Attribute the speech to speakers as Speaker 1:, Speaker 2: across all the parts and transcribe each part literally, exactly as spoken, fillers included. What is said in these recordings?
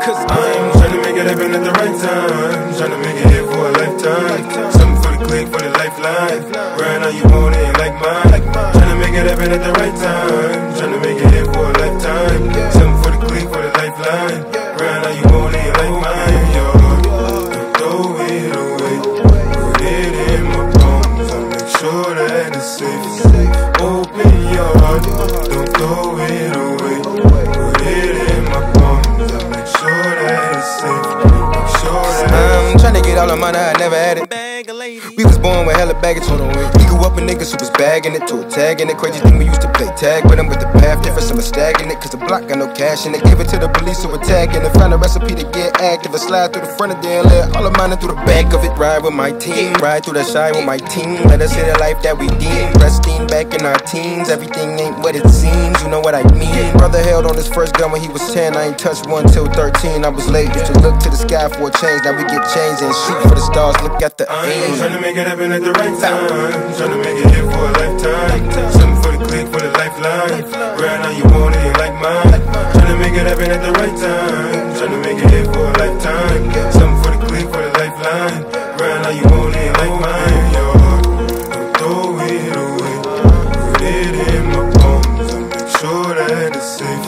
Speaker 1: cause I'm tryna make it happen at the right time. Tryna make it here for a lifetime. Something for the click, for the lifeline. Right now you want it like mine. Tryna make it happen at the right time. Tryna make it here for a lifetime. Something for the click, for the lifeline. Right now you want it like mine. Yo, don't throw it away. Put it in my palms. I'll make sure that it's safe. Open your heart. Don't throw it away. Put it in my palms. I'll make sure that it's safe. Make sure that
Speaker 2: I'm tryna get all the money, I never had it. We was born with hella baggage, hold on, wait. We grew up with niggas who was bagging it, to a tag in it. Crazy thing, we used to play tag with them, with the path different, some are stagging it. Cause the block got no cash in it. Give it to the police who attacking it. Find a recipe to get active. I slide through the front of there and let all of mine through the back of it. Ride with my team, ride through the side with my team. Let us hit the life that we deem. Pristine back in our teens, everything ain't what it seems, you know what I mean. Brother held on his first gun when he was ten. I ain't touched one till thirteen, I was late. Used to look to the sky for a change, now we get changed and shoot for the stars, look at the aim.
Speaker 1: Tryna make it happen at the right time. Tryna make it here for a lifetime. Something for the click, for the lifeline. Right now you want it like mine. Tryna make it happen at the right time. Tryna make it here for a lifetime. Something for the click, for the lifeline. Right now you want it like mine. Yo, don't throw it away. Put it in my palms. I'll make sure that it's safe.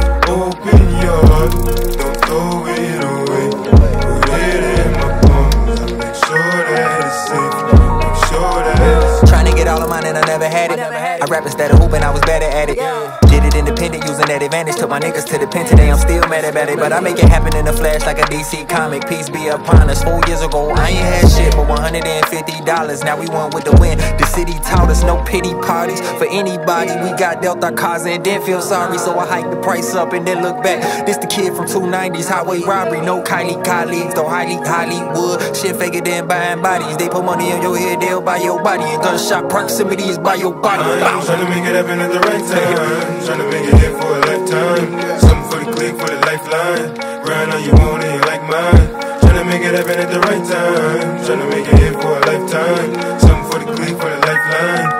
Speaker 1: Open your heart. Don't throw it away. Put it in my palms. I'll make sure that it's safe. Make sure that it's
Speaker 3: Trying to get all of mine and I never had it. I rap instead of hooping, I was better at it. Did it independent, using that advantage. Took my niggas to the pen today, I'm still mad about it. But I make it happen in a flash like a D C comic. Peace be upon us. Four years ago, I ain't had shit but one hundred fifty dollars. Now we won with the win. The city taught us no pity parties for anybody. We got dealt our cards and didn't feel sorry. So I hiked the price up and then look back. This the kid from two nineties, highway robbery. No Kylie colleagues, though highly Hollywood. Shit fake it than buying bodies. They put money on your head, they'll buy your body. And gunshot proximity is by your body.
Speaker 1: I'm tryna make it happen at the right time. Tryna make it here for a lifetime. Something for the click, for the lifeline. Right now you want it like mine. Tryna make it happen at the right time. Tryna make it here for a lifetime. Something for the click, for the lifeline.